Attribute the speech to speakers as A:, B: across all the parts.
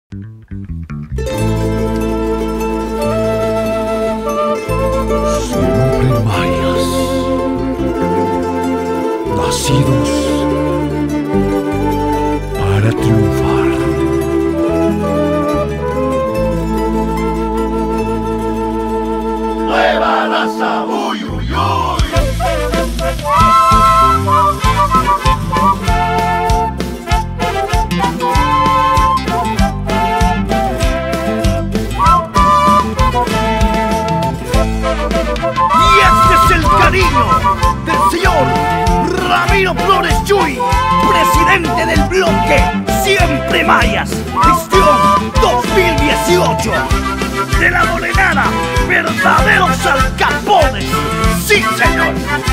A: Siempre mayas, nacidos para triunfar.
B: Nueva raza, uy, uy, uy.
C: Y este es el cariño del señor Ramiro Flores Chuy, presidente del bloque Siempre Mayas, gestión 2018. De la Morenada, verdaderos alcapones. ¡Sí, señor!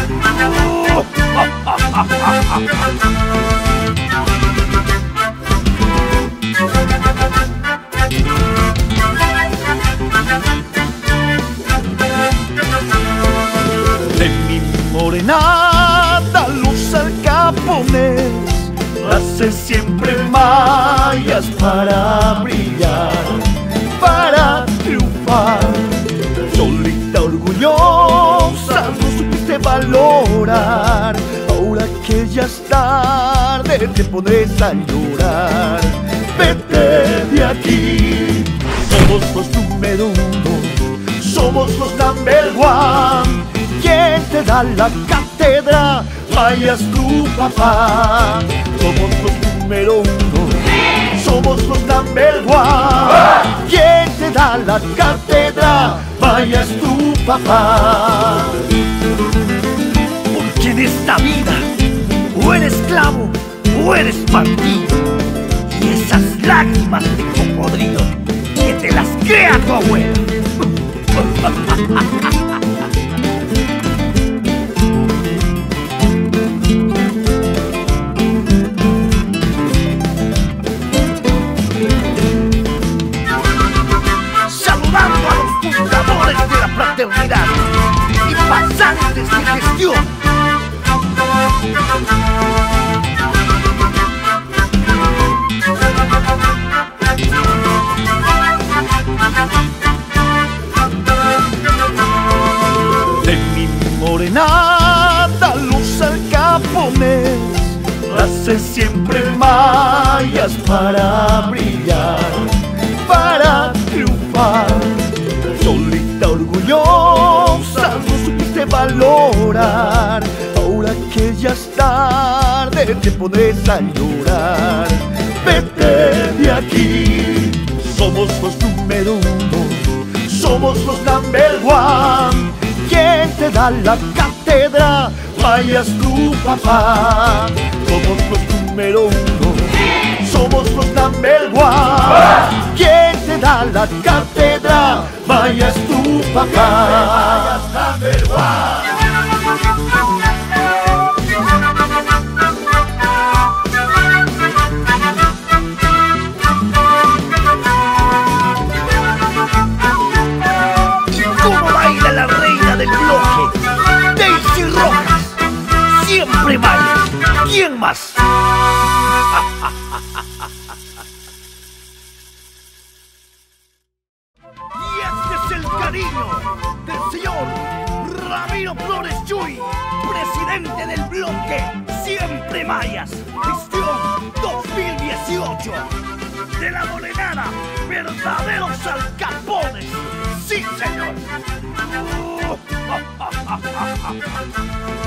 D: De mi morenada los alcapones hace siempre mayas para brillar, para triunfar. Solita orgullosa no supiste valorar, ahora que ya es tarde te pones a llorar. Vete de aquí, somos los número uno, somos los number one. ¿Quién te da la cátedra? Mayas tu papá. Somos los número uno, somos los number one. ¿Quién te da la cátedra? Mayas tu papá.
C: Porque en esta vida o eres esclavo o eres bandido. Y esas lágrimas de cocodrilo que te las crea tu abuela. Saludando a los fundadores de la fraternidad y pasantes de gestión.
D: De mi morenada los alcapones hace siempre mayas para brillar, para triunfar. Solita orgullosa no supiste valorar, ahora que ya es tarde te pones a llorar. Vete de aquí, somos los número uno, somos los number one. ¿Quién te da la cátedra? Mayas tu papá. Somos los número uno, somos los number one. ¿Quién te da la cátedra? Mayas tu papá.
B: Mayas number one.
C: La reina del bloque, Daisy Rojas, siempre vaya. ¿Quién más? Y este es el cariño del señor Ramiro Flores Chuy, presidente del bloque Siempre Mayas, gestión 2018. De la Morenada, verdaderos alcapones. ¡Sí, señor!